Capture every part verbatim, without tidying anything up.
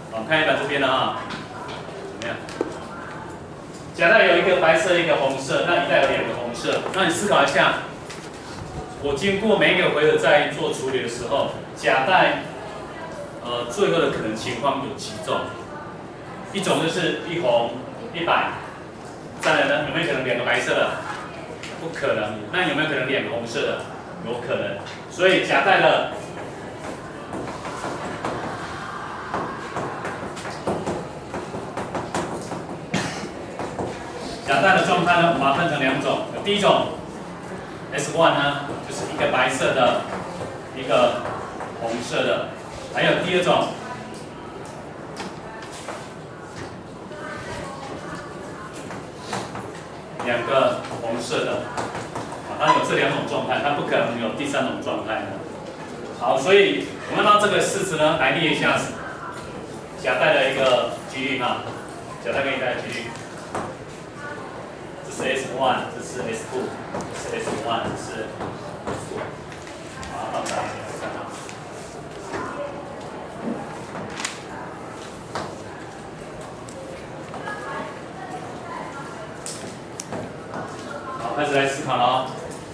我们看一下这边的哈，怎么样？甲带有一个白色，一个红色，那乙带有两个红色。那你思考一下，我经过每一个回合在做处理的时候，甲带呃最后的可能情况有几种？一种就是一红一白，再来呢有没有可能两个白色的？不可能。那有没有可能两个红色的？有可能。所以甲带的甲带的状态呢，我们把它分成两种。第一种 S 一 呢，就是一个白色的，一个红色的。还有第二种，两个红色的。它有这两种状态，它不可能有第三种状态的。好，所以我们让这个式子呢来列一下甲带的一个几率哈，甲带跟乙带的几率。这是 S 一，这是 S 二， 这是 S 一， 这是 S 二。好，放大一点来看啊。好，开始来思考了哦。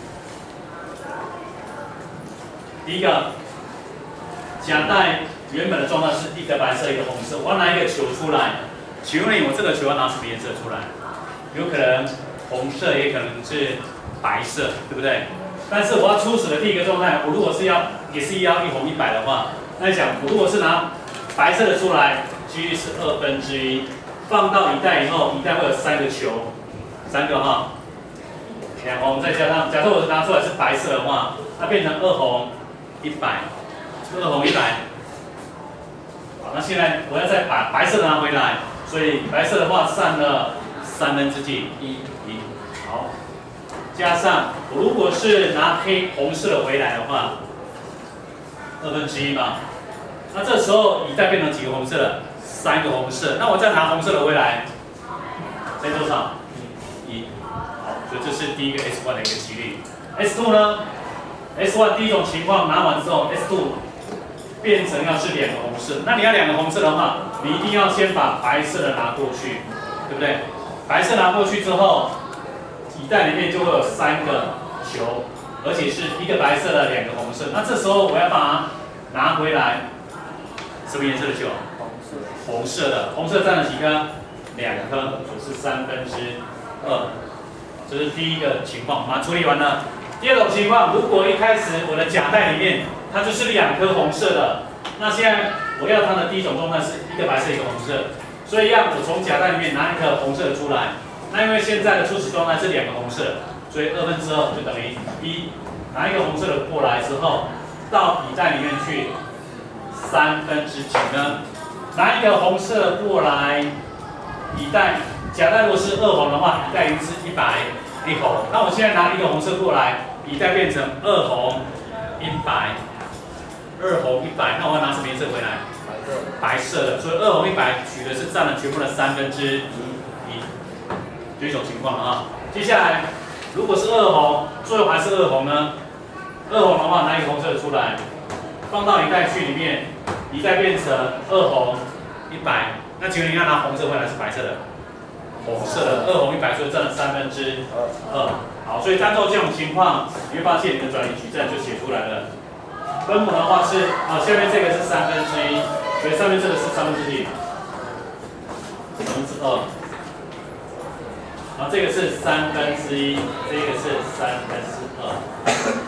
第一个，甲带原本的状态是一个白色，一个红色。我要拿一个球出来，请问你，我这个球要拿什么颜色出来？有可能红色，也可能是白色，对不对？但是我要初始的第一个状态，我如果是要也是要一红一白的话，那你想，我如果是拿白色的出来，几率是二分之一。放到乙带以后，乙带会有三个球，三个哈，两红再加上，假设我拿出来是白色的话，它变成二红。一百，二红一白。好，那现在我要再把白色拿回来，所以白色的话占了三分之几？一，一。好，加上我如果是拿黑红色的回来的话，二分之一嘛。那这时候乙带变成几个红色了？三个红色。那我再拿红色的回来，剩多少？一。好，所以这是第一个 S 一 的一个几率。S 二 呢？S 一 第一种情况拿完之后 ，S 二 变成要是两个红色，那你要两个红色的话，你一定要先把白色的拿过去，对不对？白色拿过去之后，乙带里面就会有三个球，而且是一个白色的，两个红色。那这时候我要把它拿回来，什么颜色的球？红色。红色的，红色占了几颗？两颗，就是三分之二。这是第一个情况，把它处理完了。第二种情况，如果一开始我的甲带里面它就是两颗红色的，那现在我要它的第一种状态是一个白色一个红色，所以要我从甲带里面拿一颗红色的出来。那因为现在的初始状态是两个红色，所以二分之二就等于一。拿一个红色的过来之后，到乙带里面去，三分之几呢？拿一个红色过来，乙带甲带如果是二红的话，乙带一定是一白。一红，那我现在拿一个红色过来，乙带变成二红一白，二红一白，那我要拿什么颜色回来？白色的，所以二红一白取的是占了全部的三分之一，就一种情况啊。接下来，如果是二红，最后还是二红呢？二红的话，拿一个红色的出来，放到乙带去里面，乙带变成二红一白，那请问你要拿红色回来是白色的？红色的二红一白，所以占了三分之二。好，所以按照这种情况，你会发现你的转移矩阵就写出来了。分母的话是，啊，下面这个是三分之一，所以上面这个是三分之几？三分之二。然后这个是三分之一，这个是三分之二。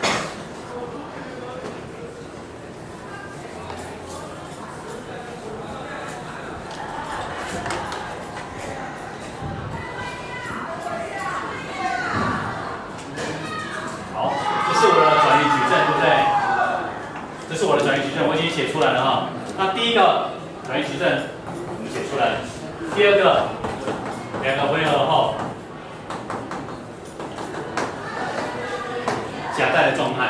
写出来了哈，那第一个转移矩阵我们写出来了，第二个两个回合后甲带的状态，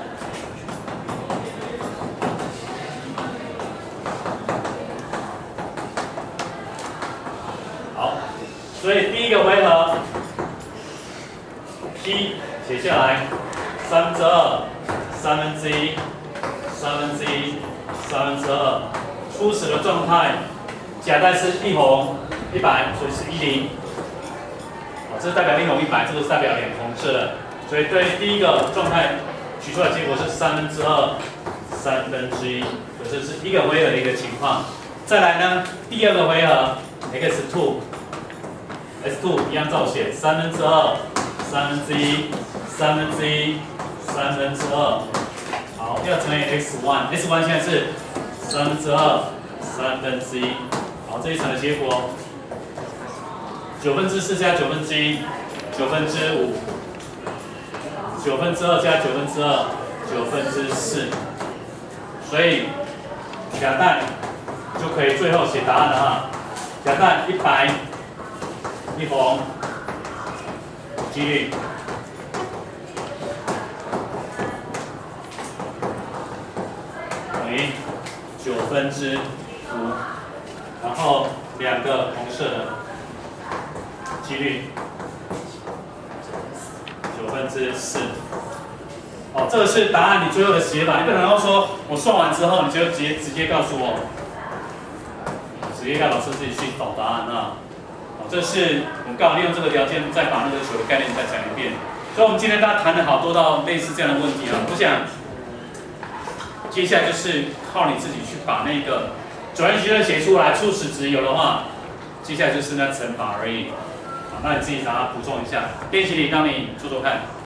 好，所以第一个回合 P 写下来，三分之二，三分之一，三分之一。三分之二，初始的状态夹带是一红一白，所以是一零。好，这是代表一红一白，这个是代表两红色的。所以对第一个状态取出来的结果是三分之二、三分之一，所以这是一个回合的一个情况。再来呢，第二个回合 x 二 ，x 二 一样照写，三分之二、三分之一、三分之一、三分之二。好，要乘以 x 一 ，x 一 现在是三分之二、三分之一。好，这一层的结果，九分之四加九分之一，九分之五，九分之二加九分之二，九分之四。所以夹带就可以最后写答案了哈。夹带一白一红，几率等于九分之五，然后两个红色的几率九分之四。哦，这个是答案，你最后的写法。你不能够说我算完之后，你就直接直接告诉我，直接让老师自己去找答案啊。哦，这是我们刚好利用这个条件，再把那个球的概念再讲一遍。所以，我们今天大家谈了好多道类似这样的问题啊。我想，接下来就是靠你自己去把那个转移矩阵写出来，初始值有的话，接下来就是那乘法而已。好，那你自己把它补充一下，练习题让你做做看。